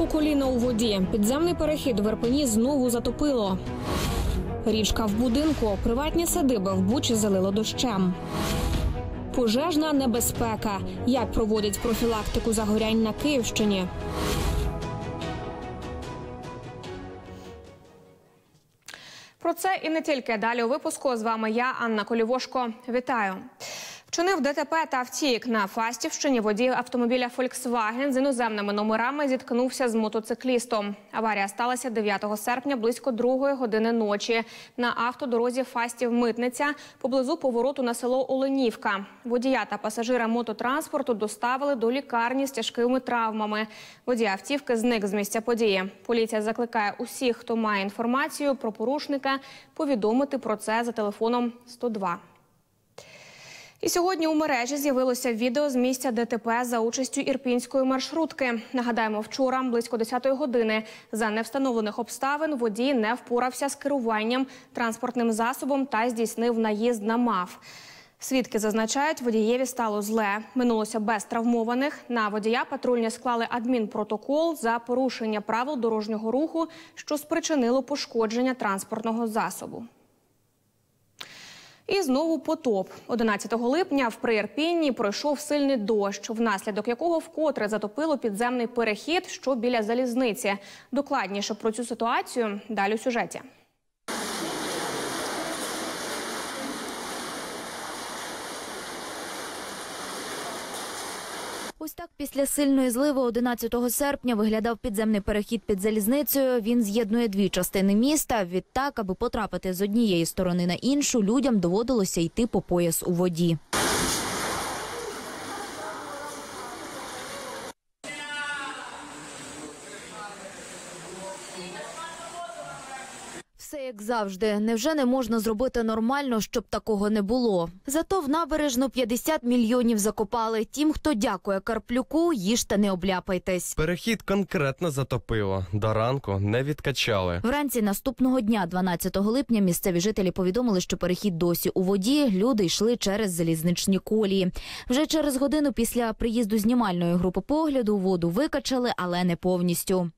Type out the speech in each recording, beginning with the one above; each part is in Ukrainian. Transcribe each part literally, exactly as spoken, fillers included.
коліна у воді. Підземний перехід в Ірпені знову затопило. Річка в будинку. Приватні садиби в Бучі залило дощем. Пожежна небезпека. Як проводять профілактику загорянь на Київщині? Про це і не тільки. Далі у випуску. З вами я, Анна Колівошко. Вітаю. Вчинив ДТП та втік. На Фастівщині водій автомобіля «Фольксваген» з іноземними номерами зіткнувся з мотоциклістом. Аварія сталася дев'ятого серпня близько другої години ночі на автодорозі Фастів-Митниця поблизу повороту на село Оленівка. Водія та пасажира мототранспорту доставили до лікарні з тяжкими травмами. Водій автівки зник з місця події. Поліція закликає усіх, хто має інформацію про порушника, повідомити про це за телефоном сто два. І сьогодні у мережі з'явилося відео з місця ДТП за участю ірпінської маршрутки. Нагадаємо, вчора, близько десятої години, за невстановлених обставин водій не впорався з керуванням транспортним засобом та здійснив наїзд на МАФ. Свідки зазначають, водієві стало зле. Минулося без травмованих. На водія патрульні склали адмінпротокол за порушення правил дорожнього руху, що спричинило пошкодження транспортного засобу. І знову потоп. одинадцятого липня в Приірпінні пройшов сильний дощ, внаслідок якого вкотре затопило підземний перехід, що біля залізниці. Докладніше про цю ситуацію далі у сюжеті. Ось так після сильної зливи одинадцятого серпня виглядав підземний перехід під залізницею. Він з'єднує дві частини міста. Відтак, аби потрапити з однієї сторони на іншу, людям доводилося йти по пояс у воді. Все як завжди. Невже не можна зробити нормально, щоб такого не було? Зато в набережну п'ятдесят мільйонів закопали. Тим, хто дякує Карплюку, їжте не обляпайтесь. Перехід конкретно затопило. До ранку не відкачали. Вранці наступного дня, дванадцятого липня, місцеві жителі повідомили, що перехід досі у воді. Люди йшли через залізничні колії. Вже через годину після приїзду знімальної групи погляду воду викачали, але не повністю.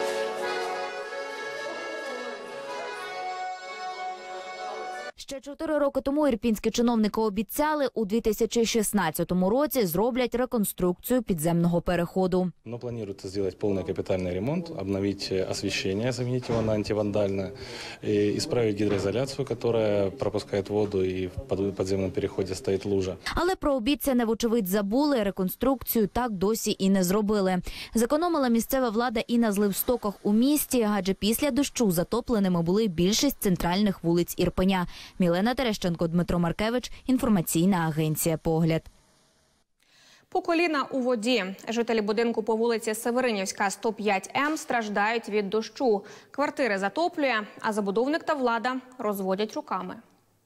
Ще чотири роки тому ірпінські чиновники обіцяли, у дві тисячі шістнадцятому році зроблять реконструкцію підземного переходу. Но планируется сделать полный капитальный ремонт, обновить освещение, заменить его на антивандальное, исправить гидроизоляцию, которая пропускает воду, и в подземном переходе стоит лужа. Але про обіцяне, вочевидь, забули, реконструкцію так досі і не зробили. Зекономила місцева влада і на зливстоках у місті, адже після дощу затопленими були більшість центральних вулиць Ірпеня. Мілена Терещенко, Дмитро Маркевич, інформаційна агенція «Погляд». По коліна у воді. Жителі будинку по вулиці Северинівська, сто п'ять М страждають від дощу. Квартири затоплює, а забудовник та влада розводять руками.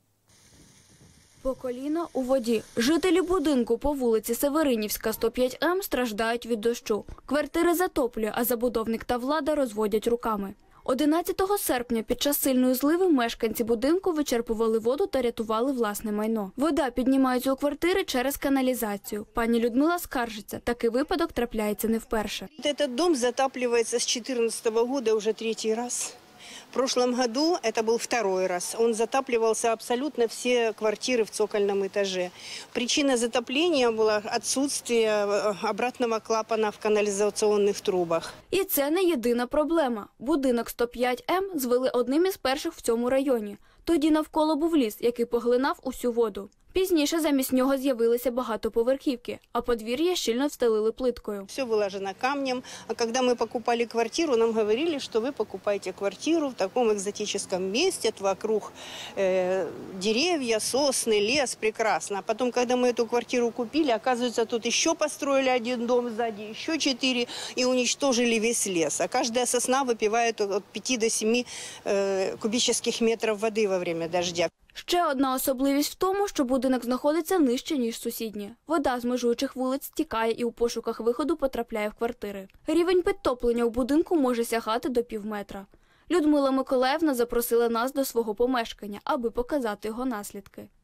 По коліна у воді. Жителі будинку по вулиці Северинівська, сто п'ять М страждають від дощу. Квартири затоплює, а забудовник та влада розводять руками. одинадцятого серпня під час сильної зливи мешканці будинку вичерпували воду та рятували власне майно. Вода піднімається у квартири через каналізацію. Пані Людмила скаржиться, такий випадок трапляється не вперше. Этот дом затапливается с две тысячи четырнадцатого года уже третий раз. В прошлом году это был второй раз. Он затапливался абсолютно все квартиры в цокольном этаже. Причина затопления была отсутствие обратного клапана в канализационных трубах. І це не єдина проблема. Будинок сто п'ять М звели одним із перших в цьому районі. Тоді навколо був ліс, який поглинав усю воду. Пізніше замість нього з'явилися багатоповерхівки, а подвір'я щільно встелили плиткою. Все виложено камнем. А коли ми покупали квартиру, нам говорили, що ви покупаєте квартиру в такому екзотичному місці, вокруг э, деревья, сосны, лес, прекрасно. А потом, когда мы эту квартиру купили, оказывается, тут еще построили один дом сзади, еще четыре, и уничтожили весь лес. А каждая сосна выпивает от пяти до семи э, кубических метров воды во время дождя. Ще одна особливість в тому, що будинок знаходиться нижче, ніж сусідні. Вода з межуючих вулиць стікає і у пошуках виходу потрапляє в квартири. Рівень підтоплення у будинку може сягати до півметра. Людмила Миколаївна запросила нас до свого помешкання, аби показати його наслідки.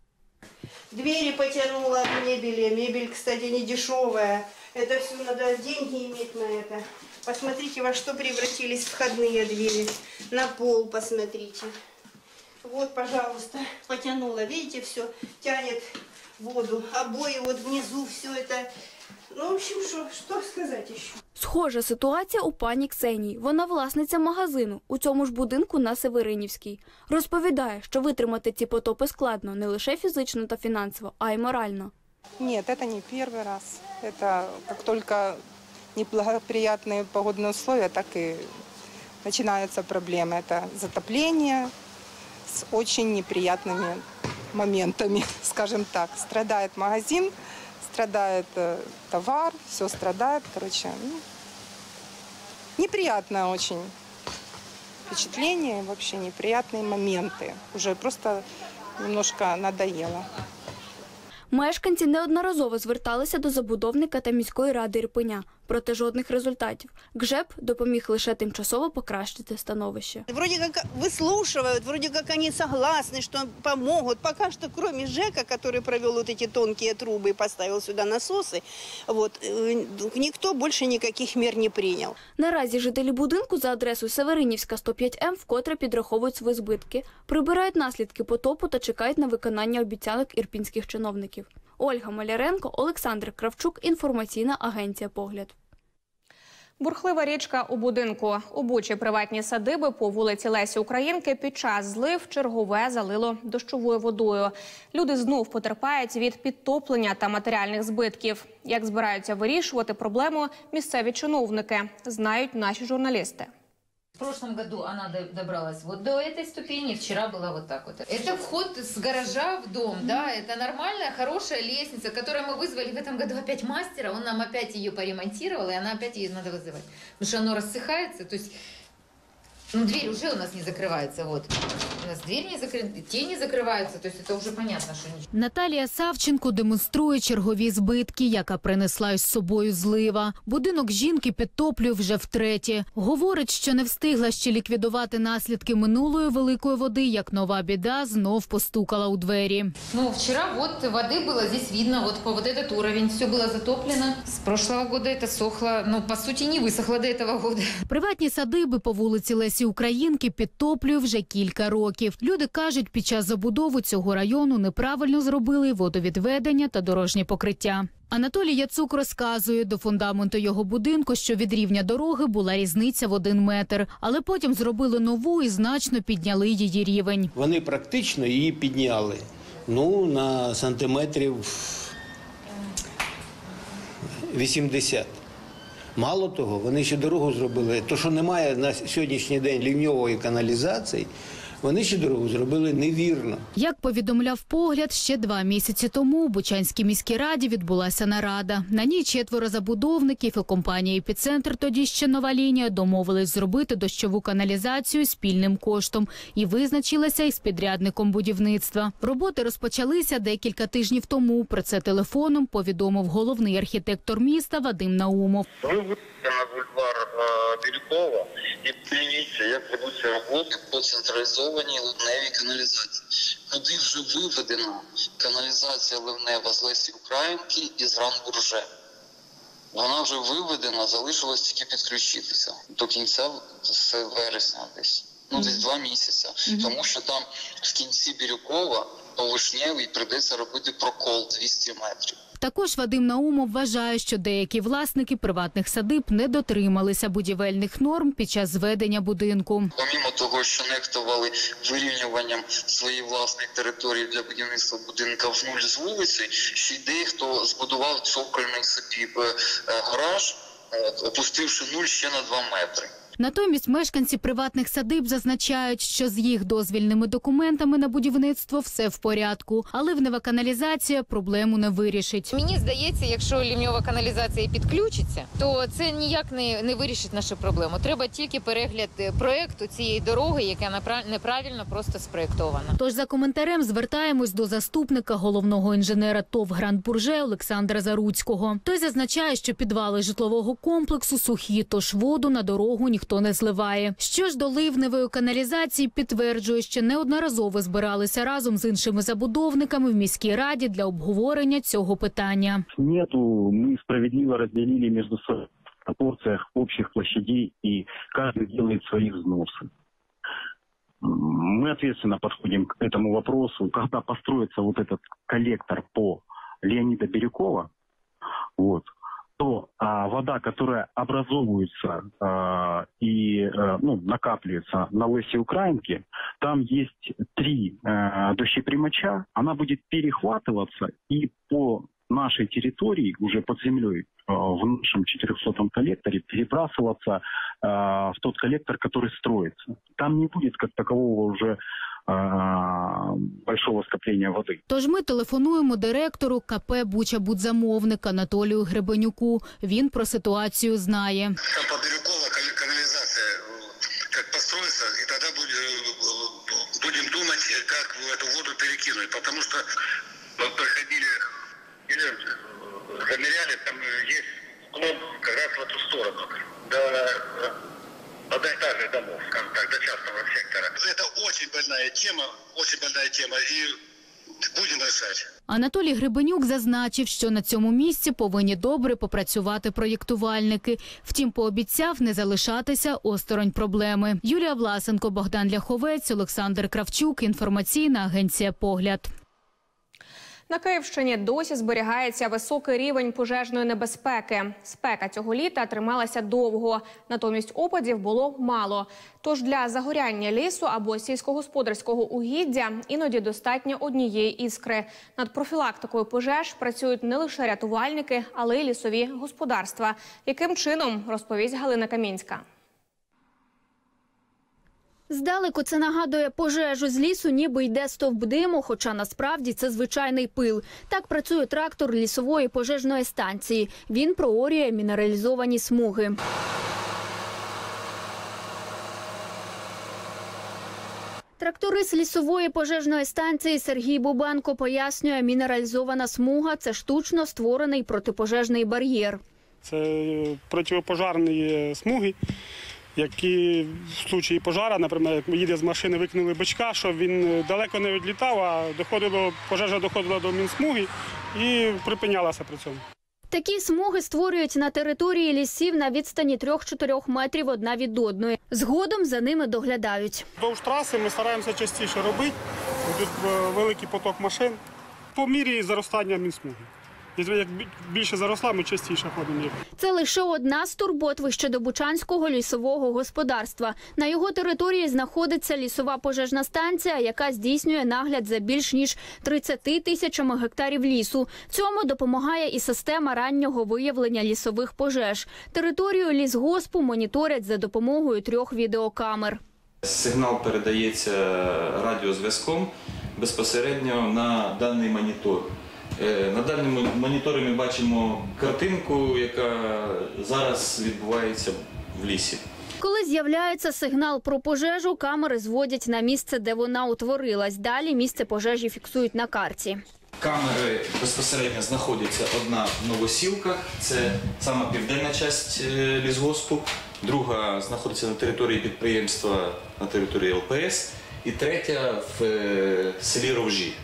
Двери потянула от мебели. Мебель, кстати, не дешевая. Это все надо деньги иметь на это. Посмотрите, во что превратились входные двери. На пол посмотрите. Вот, пожалуйста, потянула. Видите, все тянет воду. Обои вот внизу, все это. Ну, в общем, что, что сказать еще? Схожа ситуація у пані Ксенії. Вона власниця магазину у цьому ж будинку на Северинівській. Розповідає, що витримати ці потопи складно не лише фізично та фінансово, а й морально. Нет, это не первый раз. Это как только неблагоприятные погодные условия, так и начинаются проблемы. Это затопление с очень неприятными моментами, скажем так. Страдает магазин, страдает э, товар, все страдает. Короче, ну, неприятное очень впечатление, вообще неприятные моменты. Уже просто немножко надоело. Мешканці неодноразово зверталися до забудовника та міської ради Ірпеня, проте жодних результатів. ГЖЕП допоміг лише тимчасово покращити становище. Вроде как выслушивают, вроде как они согласны, что помогут. Пока что, кроме ЖЭКа, который провел вот эти тонкие трубы и поставил сюда насосы, вот, никто больше никаких мер не принял. Наразі жителі будинку за адресою Северинівська, сто п'ять М вкотре підраховують свої збитки, прибирають наслідки потопу та чекають на виконання обіцянок ірпінських чиновників. Ольга Маляренко, Олександр Кравчук, інформаційна агенція «Погляд». Бурхлива річка у будинку. У Бучі приватні садиби по вулиці Лесі Українки під час злив чергове залило дощовою водою. Люди знов потерпають від підтоплення та матеріальних збитків. Як збираються вирішувати проблему місцеві чиновники, знають наші журналісти. В прошлом году она добралась вот до этой ступени, вчера была вот так вот. Это вход с гаража в дом, да, это нормальная, хорошая лестница, которую мы вызвали в этом году опять мастера, он нам опять ее поремонтировал, и она опять ее надо вызывать. Потому что оно рассыхается, то есть, ну, дверь уже у нас не закрывается, вот. У нас дверь не закрыта, те не закрываются, то есть это уже понятно, что ничего. Наталія Савченко демонструє чергові збитки, яка принесла із собою злива. Будинок жінки підтоплює вже втретє. Говорить, що не встигла ще ліквідувати наслідки минулої великої води, як нова біда знов постукала у двері. Ну, вчера вот воды было, здесь видно, вот по вот этот уровень, все было затоплено. С прошлого года это сохло, ну, по сути, не высохло до этого года. Приватні садиби по вулиці Лесі Українки підтоплює вже кілька років. Люди кажуть, під час забудови цього району неправильно зробили водовідведення та дорожнє покриття. Анатолій Яцук розказує, до фундаменту його будинку, що від рівня дороги була різниця в один метр. Але потім зробили нову і значно підняли її рівень. Вони практично її підняли, ну, на сантиметрів вісімдесят. Мало того, вони ще дорогу зробили, то що немає на сьогоднішній день лівньової каналізації, вони ще дорогу зробили невірно. Як повідомляв «Погляд», ще два місяці тому у Бучанській міській раді відбулася нарада. На ній четверо забудовників і компанія «Епіцентр», тоді ще «Нова лінія», домовились зробити дощову каналізацію спільним коштом і визначилася із підрядником будівництва. Роботи розпочалися декілька тижнів тому. Про це телефоном повідомив головний архітектор міста Вадим Наумов. Ви вийдете на бульвар Бирюкова і подивіться, як ведуться роботи по централізованій ливневій каналізації. Куди вже виведена каналізація ливнева з Лесі Українки і з Гран-Бурже. Вона вже виведена, залишилось тільки підключитися до кінця вересня десь. Ну, десь два місяці. Mm-hmm. Тому що там в кінці Бирюкова по Вишневій прийдеться робити прокол двісті метрів. Також Вадим Наумов вважає, що деякі власники приватних садиб не дотрималися будівельних норм під час зведення будинку. Помімо того, що нехтували вирівнюванням своєї власної території для будівництва будинка в нуль з вулиці, ще й дехто збудував цокольний собі гараж, опустивши нуль ще на два метри. Натомість мешканці приватних садиб зазначають, що з їх дозвільними документами на будівництво все в порядку, а ливнева каналізація проблему не вирішить. Мені здається, якщо ливнева каналізація підключиться, то це ніяк не, не вирішить нашу проблему. Треба тільки перегляд проєкту цієї дороги, яка неправильно просто спроєктована. Тож за коментарем звертаємось до заступника головного інженера ТОВ «Гран-Бурже» Олександра Заруцького. Той зазначає, що підвали житлового комплексу сухі, тож воду на дорогу ніхто ніхто не зливає. Що ж до ливневої каналізації, підтверджує, що неодноразово збиралися разом з іншими забудовниками в міській раді для обговорення цього питання. Нету, ми справедливо розділили між собою на порциях общих площадей, и каждый делает свои взносы. Мы ответственно подходим к этому вопросу. Когда построится вот этот коллектор по Леонида Бирюкова, вот, то а, вода, которая образовывается а, и а, ну, накапливается на Лесе Украинки, там есть три а, дощепримоча, она будет перехватываться и по нашей территории, уже под землей, в нашем четырехсотом коллекторе, перебрасываться э, в тот коллектор, который строится. Там не будет как такового уже э, большого скопления воды. Тож ми телефонуємо директору ка пе «Буча-Будзамовник» Анатолію Гребенюку. Він про ситуацію знає. Там по Бирюкова канализация, как построится, и тогда будем думать, как эту воду перекинуть. Потому что проходили, замеряли, там есть склон как раз в эту сторону, до одноэтажных домов, скажем так, до частного сектора. Это очень больная тема, очень больная тема, и будем решать. Анатолій Гребенюк зазначив, що на цьому місці повинні добре попрацювати проєктувальники. Втім, пообіцяв не залишатися осторонь проблеми. Юлія Власенко, Богдан Ляховець, Олександр Кравчук. Інформаційна агенція «Погляд». На Київщині досі зберігається високий рівень пожежної небезпеки. Спека цього літа трималася довго, натомість опадів було мало. Тож для загоряння лісу або сільськогосподарського угіддя іноді достатньо однієї іскри. Над профілактикою пожеж працюють не лише рятувальники, але й лісові господарства. Яким чином, розповість Галина Камінська. Здалеку це нагадує пожежу з лісу, ніби йде стовп диму, хоча насправді це звичайний пил. Так працює трактор лісової пожежної станції. Він проорює мінералізовані смуги. Тракторист лісової пожежної станції Сергій Бубенко пояснює, мінералізована смуга – це штучно створений протипожежний бар'єр. Це протипожежні смуги, які в случаї пожежі, наприклад, як їде з машини, викинули бичка, щоб він далеко не відлітав, а доходило, пожежа доходила до мінсмуги і припинялася при цьому. Такі смуги створюють на території лісів на відстані трьох-чотирьох метрів одна від одної. Згодом за ними доглядають. Довж траси ми стараємося частіше робити. Тут великий поток машин по мірі заростання мінсмуги. Як більше заросла, ми частіше ходимо. Це лише одна з турбот Вищедобучанського лісового господарства. На його території знаходиться лісова пожежна станція, яка здійснює нагляд за більш ніж тридцятьма тисячами гектарів лісу. В цьому допомагає і система раннього виявлення лісових пожеж. Територію лісгоспу моніторять за допомогою трьох відеокамер. Сигнал передається радіозв'язком безпосередньо на даний монітор. На даному моніторі ми бачимо картинку, яка зараз відбувається в лісі. Коли з'являється сигнал про пожежу, камери зводять на місце, де вона утворилась. Далі місце пожежі фіксують на карті. Камери безпосередньо знаходяться одна в Новосілках, це сама південна частина лісгоспу, друга знаходиться на території підприємства, на території ел пе ес, і третя в селі Ровжі.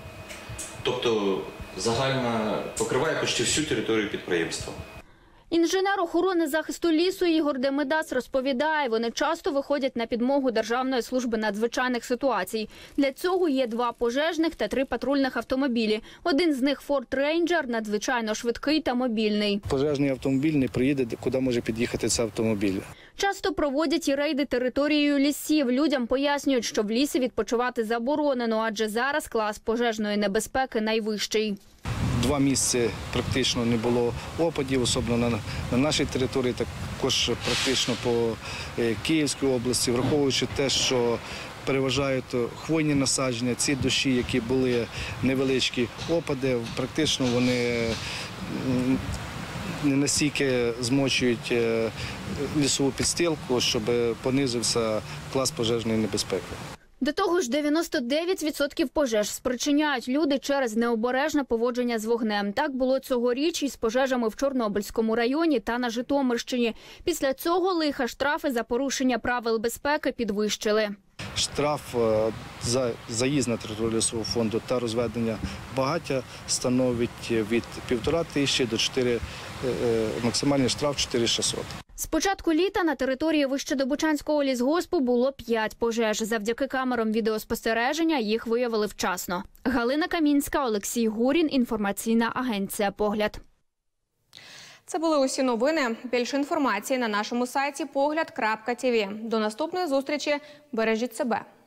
Тобто загально покриває почти всю територію підприємства. Інженер охорони захисту лісу Ігор Демидас розповідає, вони часто виходять на підмогу Державної служби надзвичайних ситуацій. Для цього є два пожежних та три патрульних автомобілі. Один з них Ford Ranger, надзвичайно швидкий та мобільний. Пожежний автомобіль не приїде, куди може під'їхати цей автомобіль. Часто проводять і рейди територією лісів. Людям пояснюють, що в лісі відпочивати заборонено, адже зараз клас пожежної небезпеки найвищий. Два місяці практично не було опадів, особливо на, на нашій території, також практично по е, Київській області, враховуючи те, що переважають хвойні насадження, ці дощі, які були невеличкі опади, практично вони не настільки змочують лісову підстилку, щоб понизився клас пожежної небезпеки. До того ж, дев'яносто дев'ять відсотків пожеж спричиняють люди через необережне поводження з вогнем. Так було цьогоріч із пожежами в Чорнобильському районі та на Житомирщині. Після цього лиха штрафи за порушення правил безпеки підвищили. Штраф за заїзд на територію лісового фонду та розведення багаття становить від півтора тисячі до чотири, максимальний штраф чотири тисячі шістсот. З початку літа на території Вищедобучанського лісгоспу було п'ять пожеж. Завдяки камерам відеоспостереження їх виявили вчасно. Галина Камінська, Олексій Гурін, інформаційна агенція «Погляд». Це були усі новини. Більше інформації на нашому сайті погляд крапка ті ві. До наступної зустрічі. Бережіть себе.